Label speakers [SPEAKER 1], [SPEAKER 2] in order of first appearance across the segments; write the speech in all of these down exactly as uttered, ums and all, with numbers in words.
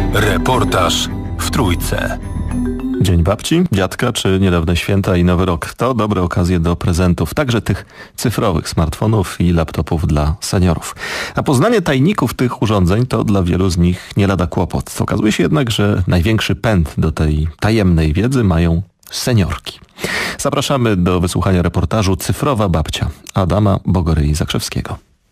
[SPEAKER 1] Reportaż w Trójce.
[SPEAKER 2] Dzień babci, dziadka czy niedawne święta i Nowy Rok to dobre okazje do prezentów, także tych cyfrowych smartfonów i laptopów dla seniorów. A poznanie tajników tych urządzeń to dla wielu z nich nie lada kłopot. Okazuje się jednak, że największy pęd do tej tajemnej wiedzy mają seniorki. Zapraszamy do wysłuchania reportażu Cyfrowa babcia Adama Bogoryi-Zakrzewskiego.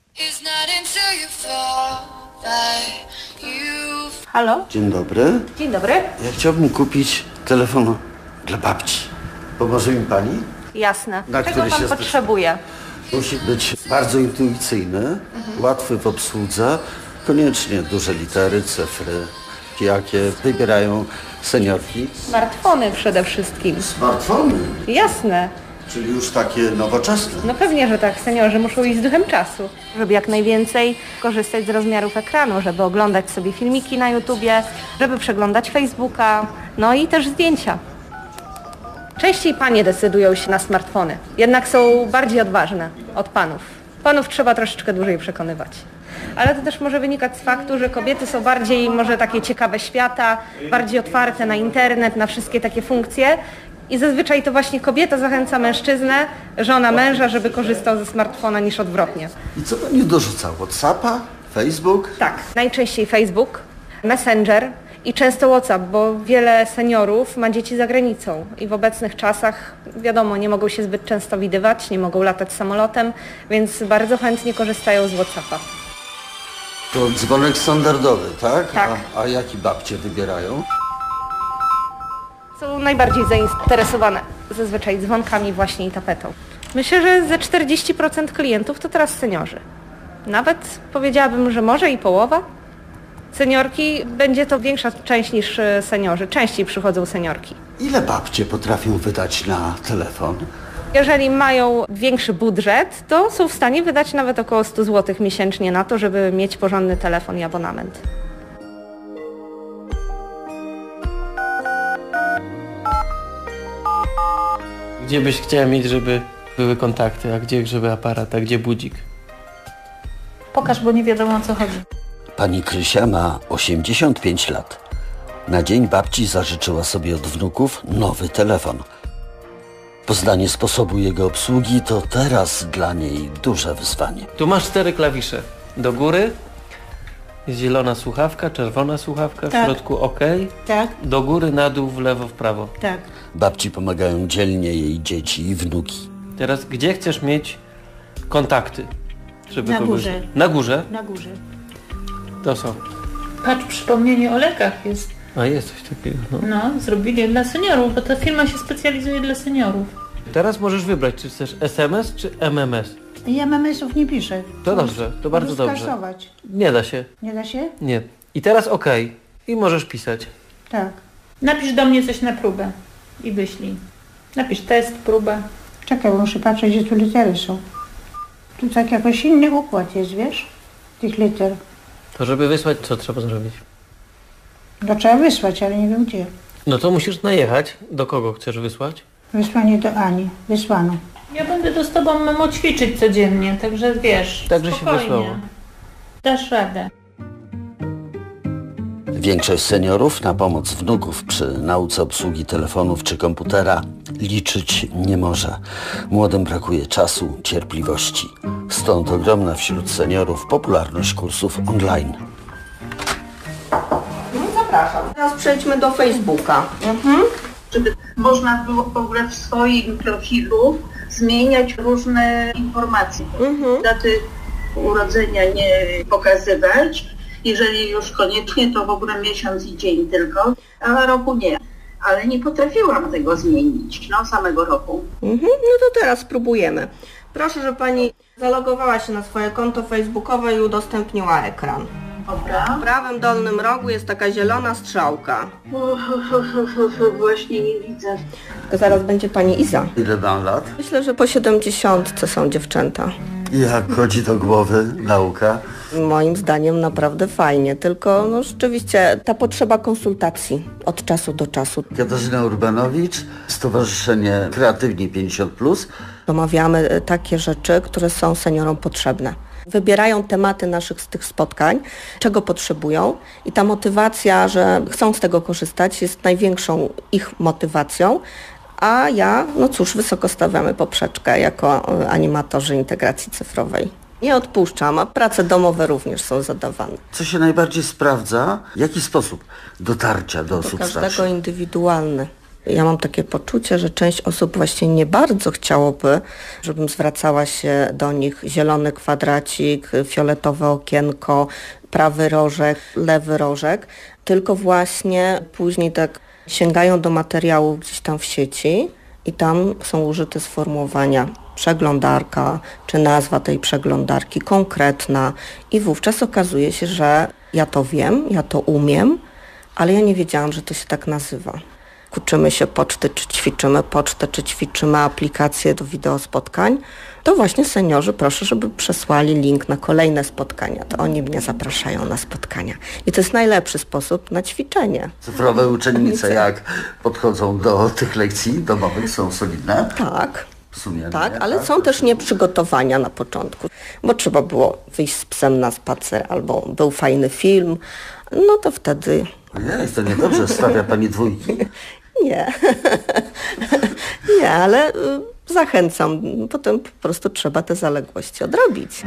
[SPEAKER 3] Halo?
[SPEAKER 4] Dzień dobry.
[SPEAKER 3] Dzień dobry.
[SPEAKER 4] Ja chciałbym kupić telefon dla babci. Pomoże mi pani?
[SPEAKER 3] Jasne.
[SPEAKER 4] Na
[SPEAKER 3] Czego
[SPEAKER 4] który
[SPEAKER 3] pan
[SPEAKER 4] się
[SPEAKER 3] potrzebuje?
[SPEAKER 4] Musi być bardzo intuicyjny, mhm. łatwy w obsłudze, koniecznie duże litery, cyfry, jakie wybierają seniorki.
[SPEAKER 3] Smartfony przede wszystkim.
[SPEAKER 4] Smartfony?
[SPEAKER 3] Jasne.
[SPEAKER 4] Czyli już takie nowoczesne.
[SPEAKER 3] No pewnie, że tak. Seniorzy muszą iść z duchem czasu, żeby jak najwięcej korzystać z rozmiarów ekranu, żeby oglądać sobie filmiki na YouTubie, żeby przeglądać Facebooka, no i też zdjęcia. Częściej panie decydują się na smartfony, jednak są bardziej odważne od panów. Panów trzeba troszeczkę dłużej przekonywać. Ale to też może wynikać z faktu, że kobiety są bardziej może takie ciekawe świata, bardziej otwarte na internet, na wszystkie takie funkcje. I zazwyczaj to właśnie kobieta zachęca mężczyznę, żona męża, żeby korzystał ze smartfona niż odwrotnie.
[SPEAKER 4] I co pani dorzuca? WhatsAppa? Facebook?
[SPEAKER 3] Tak, najczęściej Facebook, Messenger i często WhatsApp, bo wiele seniorów ma dzieci za granicą i w obecnych czasach, wiadomo, nie mogą się zbyt często widywać, nie mogą latać samolotem, więc bardzo chętnie korzystają z WhatsAppa.
[SPEAKER 4] To dzwonek standardowy, tak?
[SPEAKER 3] Tak.
[SPEAKER 4] A, a jaki babcie wybierają?
[SPEAKER 3] Są najbardziej zainteresowane zazwyczaj dzwonkami właśnie i tapetą. Myślę, że ze czterdzieści procent klientów to teraz seniorzy. Nawet powiedziałabym, że może i połowa. Seniorki, będzie to większa część niż seniorzy. Częściej przychodzą seniorki.
[SPEAKER 4] Ile babcie potrafią wydać na telefon?
[SPEAKER 3] Jeżeli mają większy budżet, to są w stanie wydać nawet około sto złotych miesięcznie na to, żeby mieć porządny telefon i abonament.
[SPEAKER 5] Gdzie byś chciała mieć, żeby były kontakty, a gdzie żeby aparat, a gdzie budzik?
[SPEAKER 6] Pokaż, bo nie wiadomo o co chodzi.
[SPEAKER 4] Pani Krysia ma osiemdziesiąt pięć lat. Na dzień babci zażyczyła sobie od wnuków nowy telefon. Poznanie sposobu jego obsługi to teraz dla niej duże wyzwanie.
[SPEAKER 5] Tu masz cztery klawisze. Do góry jest zielona słuchawka, czerwona słuchawka, w
[SPEAKER 6] Tak.
[SPEAKER 5] środku OK.
[SPEAKER 6] Tak,
[SPEAKER 5] Do góry, na dół, w lewo, w prawo.
[SPEAKER 6] tak.
[SPEAKER 4] Babci pomagają dzielnie jej dzieci i wnuki.
[SPEAKER 5] Teraz gdzie chcesz mieć kontakty? Żeby
[SPEAKER 6] Na
[SPEAKER 5] kogoś...
[SPEAKER 6] górze.
[SPEAKER 5] Na górze?
[SPEAKER 6] Na górze.
[SPEAKER 5] To są.
[SPEAKER 6] Patrz, przypomnienie o lekach jest.
[SPEAKER 5] A jest coś takiego. No.
[SPEAKER 6] No, zrobili dla seniorów, bo ta firma się specjalizuje dla seniorów.
[SPEAKER 5] Teraz możesz wybrać, czy chcesz S M S, czy M M S.
[SPEAKER 6] Ja M M S-ów nie piszę.
[SPEAKER 5] To dobrze, to bardzo
[SPEAKER 6] Możesz
[SPEAKER 5] dobrze.
[SPEAKER 6] skasować.
[SPEAKER 5] Nie da się.
[SPEAKER 6] Nie da się?
[SPEAKER 5] Nie. I teraz OK. I możesz pisać.
[SPEAKER 6] Tak. Napisz do mnie coś na próbę i wyślij. Napisz test, próbę. Czekaj, bo muszę patrzeć, gdzie tu litery są. Tu tak jakoś inny układ jest, wiesz? Tych liter.
[SPEAKER 5] To żeby wysłać, co trzeba zrobić?
[SPEAKER 6] No trzeba wysłać, ale nie wiem gdzie.
[SPEAKER 5] No to musisz najechać. Do kogo chcesz wysłać?
[SPEAKER 6] Wysłanie do Ani. Wysłano. Ja będę to z tobą, mamo, ćwiczyć codziennie, także wiesz,
[SPEAKER 5] Także się
[SPEAKER 6] spokojnie.
[SPEAKER 5] wysłało.
[SPEAKER 6] Dasz radę.
[SPEAKER 4] Większość seniorów na pomoc wnuków przy nauce obsługi telefonów czy komputera liczyć nie może. Młodym brakuje czasu, cierpliwości. Stąd ogromna wśród seniorów popularność kursów online.
[SPEAKER 7] No zapraszam. Teraz przejdźmy do Facebooka. Mhm.
[SPEAKER 8] Żeby można było w ogóle w swoim profilu zmieniać różne informacje.
[SPEAKER 7] Mhm.
[SPEAKER 8] Daty urodzenia nie pokazywać. Jeżeli już koniecznie, to w ogóle miesiąc i dzień tylko, a roku nie. Ale nie potrafiłam tego zmienić, no samego roku.
[SPEAKER 7] Mhm. No to teraz spróbujemy. Proszę, żeby pani zalogowała się na swoje konto facebookowe i udostępniła ekran.
[SPEAKER 8] Dobra.
[SPEAKER 7] W prawym dolnym rogu jest taka zielona strzałka.
[SPEAKER 8] Właśnie nie widzę.
[SPEAKER 7] Zaraz będzie pani Iza.
[SPEAKER 4] Ile mam lat?
[SPEAKER 7] Myślę, że po siedemdziesiątce są dziewczęta.
[SPEAKER 4] I jak chodzi do głowy nauka?
[SPEAKER 7] Moim zdaniem naprawdę fajnie, tylko no rzeczywiście ta potrzeba konsultacji od czasu do czasu.
[SPEAKER 4] Katarzyna Urbanowicz, Stowarzyszenie Kreatywni pięćdziesiąt plus.
[SPEAKER 7] Omawiamy takie rzeczy, które są seniorom potrzebne. Wybierają tematy naszych z tych spotkań, czego potrzebują i ta motywacja, że chcą z tego korzystać, jest największą ich motywacją, a ja, no cóż, wysoko stawiamy poprzeczkę jako animatorzy integracji cyfrowej. Nie odpuszczam, a prace domowe również są zadawane.
[SPEAKER 4] Co się najbardziej sprawdza? Jaki sposób dotarcia do, do osób starszych?
[SPEAKER 7] Każdego indywidualny. Ja mam takie poczucie, że część osób właśnie nie bardzo chciałoby, żebym zwracała się do nich zielony kwadracik, fioletowe okienko, prawy rożek, lewy rożek, tylko właśnie później tak sięgają do materiałów gdzieś tam w sieci i tam są użyte sformułowania przeglądarka, czy nazwa tej przeglądarki konkretna i wówczas okazuje się, że ja to wiem, ja to umiem, ale ja nie wiedziałam, że to się tak nazywa. Uczymy się poczty, czy ćwiczymy pocztę, czy ćwiczymy aplikację do wideospotkań, to właśnie seniorzy proszę, żeby przesłali link na kolejne spotkania. To oni mnie zapraszają na spotkania. I to jest najlepszy sposób na ćwiczenie.
[SPEAKER 4] Cyfrowe uczennice jak podchodzą do tych lekcji domowych, są solidne?
[SPEAKER 7] Tak.
[SPEAKER 4] Sumiennie,
[SPEAKER 7] tak, ale
[SPEAKER 4] tak?
[SPEAKER 7] są też nieprzygotowania na początku, bo trzeba było wyjść z psem na spacer albo był fajny film, no to wtedy...
[SPEAKER 4] Ojej, to niedobrze, stawia pani dwójki.
[SPEAKER 7] Nie, nie, ale y, zachęcam, potem po prostu trzeba te zaległości odrobić.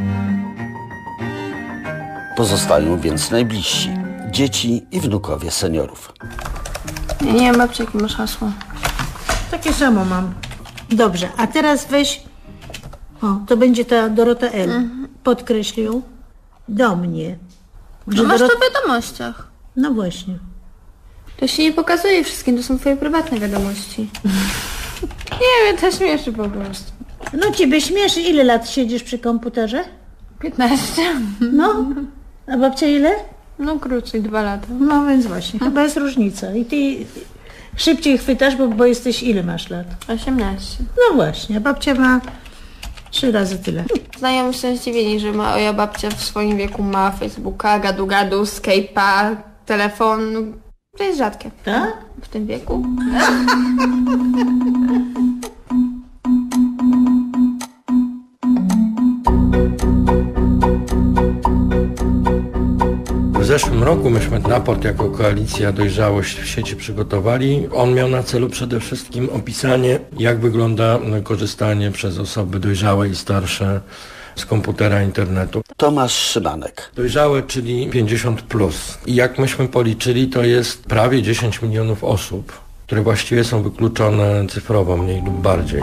[SPEAKER 4] Pozostają więc najbliżsi, dzieci i wnukowie seniorów.
[SPEAKER 1] Ja nie wiem, babcia, jakie masz hasło.
[SPEAKER 6] Takie samo mam. Dobrze, a teraz weź, o, to będzie ta Dorota L. Mhm. Podkreśl ją do mnie.
[SPEAKER 1] No masz Dorot... to w wiadomościach.
[SPEAKER 6] No właśnie.
[SPEAKER 1] To się nie pokazuje wszystkim, to są twoje prywatne wiadomości. Nie wiem, to śmieszy po prostu.
[SPEAKER 6] No ciebie śmieszy. Ile lat siedzisz przy komputerze?
[SPEAKER 1] piętnaście.
[SPEAKER 6] No, a babcia ile?
[SPEAKER 1] No krócej, dwa lata.
[SPEAKER 6] No więc właśnie, chyba jest różnica. I ty szybciej chwytasz, bo, bo jesteś, ile masz lat?
[SPEAKER 1] osiemnaście.
[SPEAKER 6] No właśnie, a babcia ma trzy razy tyle.
[SPEAKER 1] Znajomi są zdziwieni, że moja babcia w swoim wieku ma Facebooka, gadu-gadu, Skype'a, telefon. To jest rzadkie.
[SPEAKER 6] Tak?
[SPEAKER 1] W tym wieku.
[SPEAKER 9] W zeszłym roku myśmy raport jako Koalicja Dojrzałość w sieci przygotowali. On miał na celu przede wszystkim opisanie, jak wygląda korzystanie przez osoby dojrzałe i starsze z komputera, internetu.
[SPEAKER 4] Tomasz Szymanek.
[SPEAKER 9] Dojrzałe, czyli pięćdziesiąt plus. I jak myśmy policzyli, to jest prawie dziesięć milionów osób, które właściwie są wykluczone cyfrowo, mniej lub bardziej.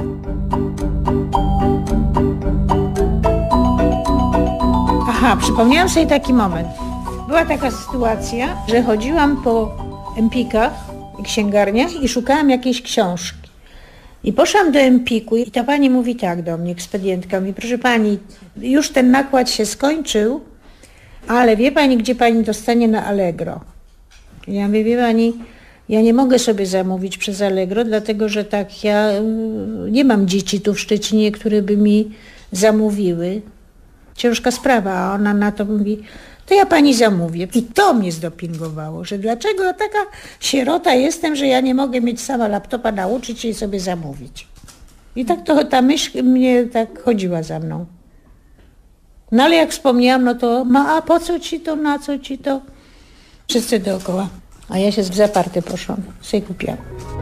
[SPEAKER 6] Aha, przypomniałam sobie taki moment. Była taka sytuacja, że chodziłam po Empikach i księgarniach i szukałam jakiejś książki. I poszłam do Empiku i ta pani mówi tak do mnie, ekspedientka, mówi, proszę pani, już ten nakład się skończył, ale wie pani, gdzie pani dostanie na Allegro? I ja mówię, wie pani, ja nie mogę sobie zamówić przez Allegro, dlatego że tak ja nie mam dzieci tu w Szczecinie, które by mi zamówiły. Ciężka sprawa, a ona na to mówi, to ja pani zamówię. I to mnie zdopingowało, że dlaczego ja taka sierota jestem, że ja nie mogę mieć sama laptopa, nauczyć się i sobie zamówić. I tak to ta myśl mnie tak chodziła za mną. No ale jak wspomniałam, no to ma, a po co ci to, na co ci to? Wszyscy dookoła. A ja się w zaparte poszłam, sobie kupiłam.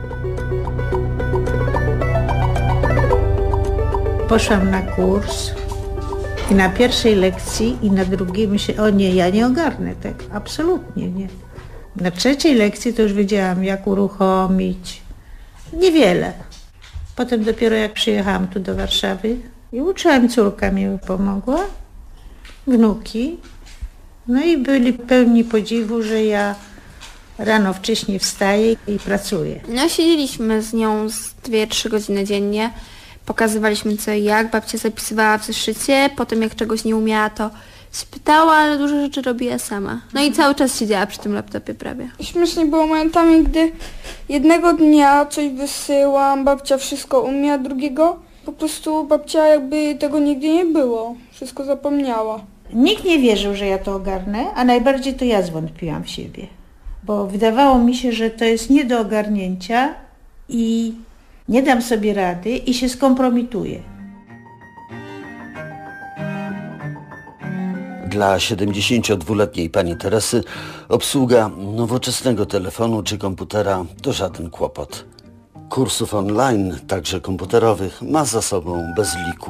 [SPEAKER 6] Poszłam na kurs. I na pierwszej lekcji i na drugiej myślę, o nie, ja nie ogarnę tego, absolutnie nie. Na trzeciej lekcji to już wiedziałam, jak uruchomić. Niewiele. Potem dopiero jak przyjechałam tu do Warszawy i uczyłam, córka mi pomogła, wnuki. No i byli pełni podziwu, że ja rano wcześniej wstaję i pracuję.
[SPEAKER 1] No siedzieliśmy z nią z dwie trzy godziny dziennie. Pokazywaliśmy co i jak, babcia zapisywała w zeszycie, potem jak czegoś nie umiała, to spytała, ale dużo rzeczy robiła sama. No i cały czas siedziała przy tym laptopie prawie.
[SPEAKER 10] Śmiesznie było momentami, gdy jednego dnia coś wysyłam, babcia wszystko umie, a drugiego po prostu babcia jakby tego nigdy nie było. Wszystko zapomniała.
[SPEAKER 6] Nikt nie wierzył, że ja to ogarnę, a najbardziej to ja zwątpiłam w siebie. Bo wydawało mi się, że to jest nie do ogarnięcia i nie dam sobie rady i się skompromituję.
[SPEAKER 4] Dla siedemdziesięciodwuletniej pani Teresy obsługa nowoczesnego telefonu czy komputera to żaden kłopot. Kursów online, także komputerowych, ma za sobą bez liku.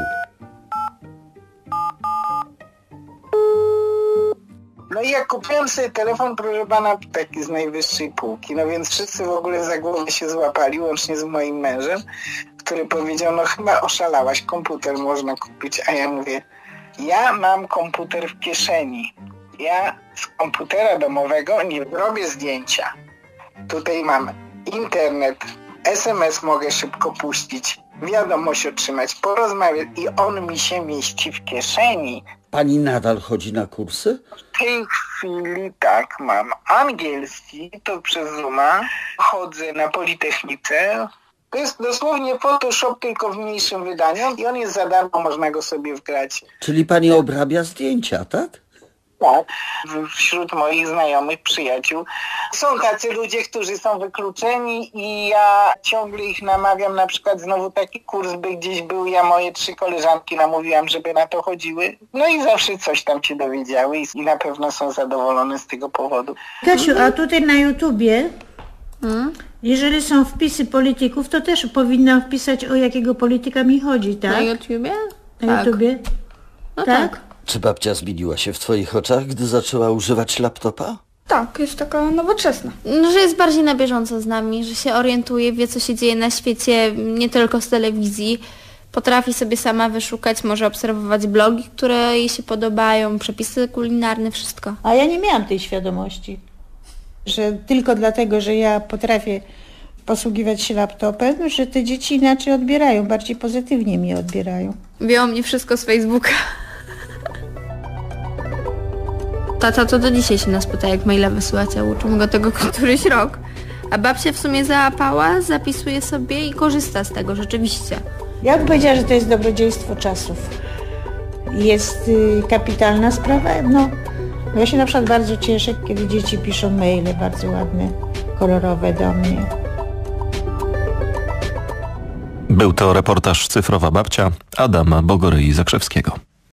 [SPEAKER 11] No i jak kupiłem sobie telefon, proszę pana, taki z najwyższej półki, no więc wszyscy w ogóle za głowę się złapali, łącznie z moim mężem, który powiedział, no chyba oszalałaś, komputer można kupić, a ja mówię, ja mam komputer w kieszeni, ja z komputera domowego nie robię zdjęcia. Tutaj mam internet, es em es mogę szybko puścić, wiadomość otrzymać, porozmawiać i on mi się mieści w kieszeni.
[SPEAKER 4] Pani nadal chodzi na kursy?
[SPEAKER 11] W tej chwili tak, mam angielski, to przez Zooma, chodzę na Politechnice. To jest dosłownie Photoshop, tylko w mniejszym wydaniu i on jest za darmo, można go sobie wgrać.
[SPEAKER 4] Czyli pani obrabia zdjęcia, tak?
[SPEAKER 11] Tak. Wśród moich znajomych, przyjaciół są tacy ludzie, którzy są wykluczeni i ja ciągle ich namawiam, na przykład znowu taki kurs by gdzieś był, ja moje trzy koleżanki namówiłam, żeby na to chodziły, no i zawsze coś tam się dowiedziały i na pewno są zadowolone z tego powodu.
[SPEAKER 6] Kasiu, a tutaj na YouTubie, hmm? jeżeli są wpisy polityków, to też powinnam wpisać, o jakiego polityka mi chodzi, tak?
[SPEAKER 1] Na YouTubie?
[SPEAKER 6] Na
[SPEAKER 1] tak.
[SPEAKER 6] YouTubie?
[SPEAKER 1] No
[SPEAKER 6] tak?
[SPEAKER 1] tak.
[SPEAKER 4] Czy babcia zmieniła się w twoich oczach, gdy zaczęła używać laptopa?
[SPEAKER 10] Tak, jest taka nowoczesna.
[SPEAKER 1] No, że jest bardziej na bieżąco z nami, że się orientuje, wie co się dzieje na świecie, nie tylko z telewizji. Potrafi sobie sama wyszukać, może obserwować blogi, które jej się podobają, przepisy kulinarne, wszystko.
[SPEAKER 6] A ja nie miałam tej świadomości, że tylko dlatego, że ja potrafię posługiwać się laptopem, że te dzieci inaczej odbierają, bardziej pozytywnie mnie odbierają.
[SPEAKER 1] Wzięło mnie wszystko z Facebooka. Tata to do dzisiaj się nas pyta, jak maila wysyłać, a uczymy go tego któryś rok. A babcia w sumie załapała, zapisuje sobie i korzysta z tego rzeczywiście.
[SPEAKER 6] Ja bym powiedziała, że to jest dobrodziejstwo czasów. Jest y, kapitalna sprawa. No, ja się na przykład bardzo cieszę, kiedy dzieci piszą maile bardzo ładne, kolorowe do mnie.
[SPEAKER 2] Był to reportaż Cyfrowa Babcia Adama Bogoryi Zakrzewskiego.